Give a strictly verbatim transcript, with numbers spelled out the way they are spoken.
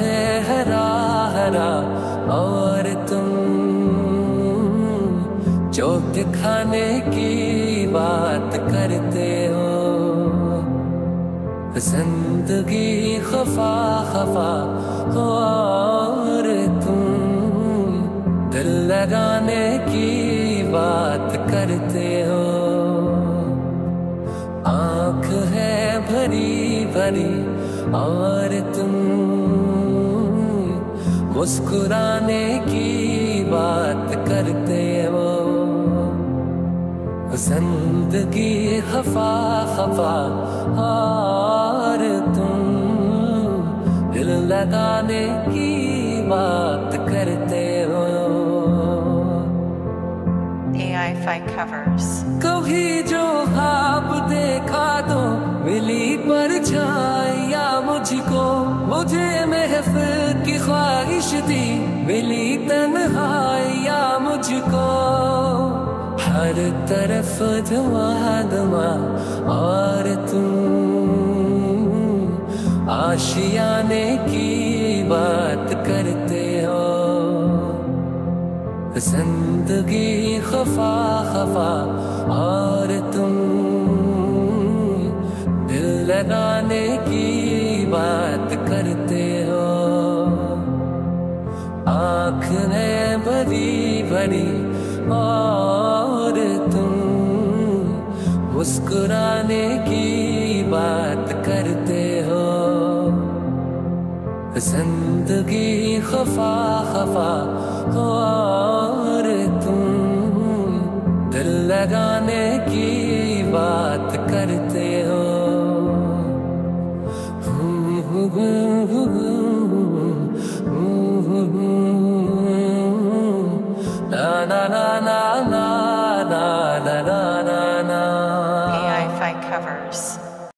है हरा हरा और तुम जो दिखाने की बात करते हो। जिंदगी खफा खफा और तुम दिल लगाने की बात करते हो। आँख है भरी भरी और तुम मुस्कुराने की बात करते हो। जिंदगी खफा खफा और तुम दिल लगाने की बात करते हो। A I Fight covers. कभी जो ख्वाब देखा तो मिली परछाइयाँ मुझको, मुझे महफिल की ख्वाहिश थी मिली तन्हाइयाँ मुझको। हर तरफ धुआं धुआं और तुम आशियाने की बात करते हो। जिंदगी खफा खफा और तुम दिल लगाने की बात करते हो। आँखें भरी भरी और तुम मुस्कुराने की बात करते हो। जिंदगी खफा खफा और तुम दिल लगाने की बात करते हो। ना ना ना ना ना